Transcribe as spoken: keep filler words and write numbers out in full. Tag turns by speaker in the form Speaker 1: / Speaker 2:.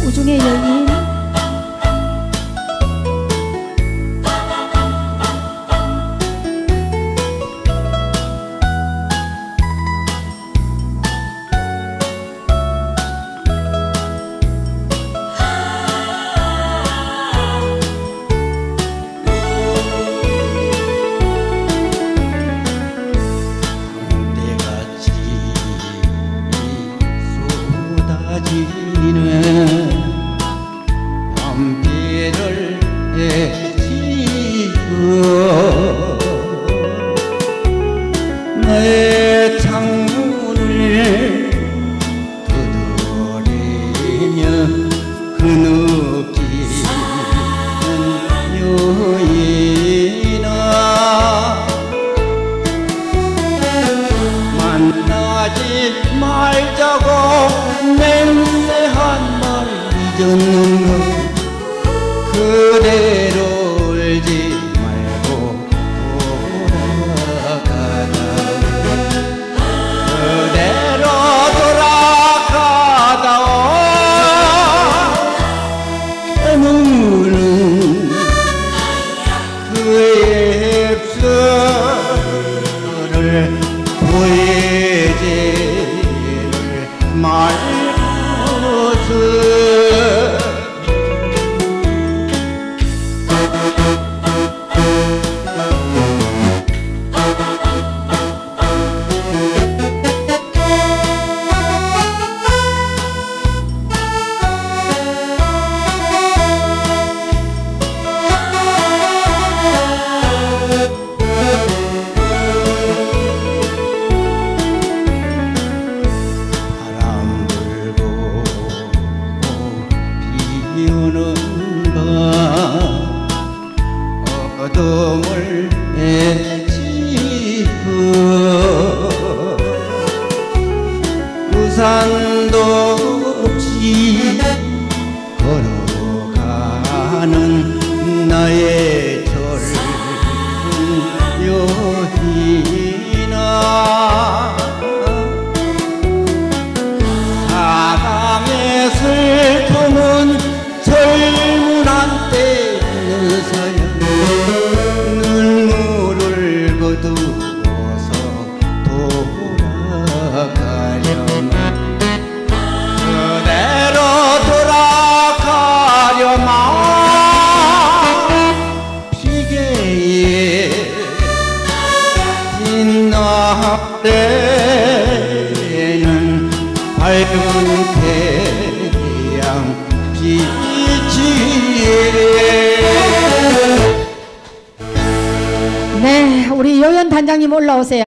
Speaker 1: 우중의 여인.
Speaker 2: 밤비를 지고 내 창문을 두드리며 흐느끼는 여인아 만나지 말자고 맹세한 말 잊었는가 그대로 울지 말고 돌아가다 그대로 돌아가다오 눈물은 그의 입술을 보이지를 말고서 어둠을 헤치고 우산도 없이 걸어가는 나의 젊은 여인아 사랑의 슬픔은 젊은 한때 사연 눈물을 거두어서 돌아가려나 그대로 돌아가려나 비계에 뒷날에는 밝은 태양 빛이
Speaker 1: 네, 우리 요연 단장님 올라오세요.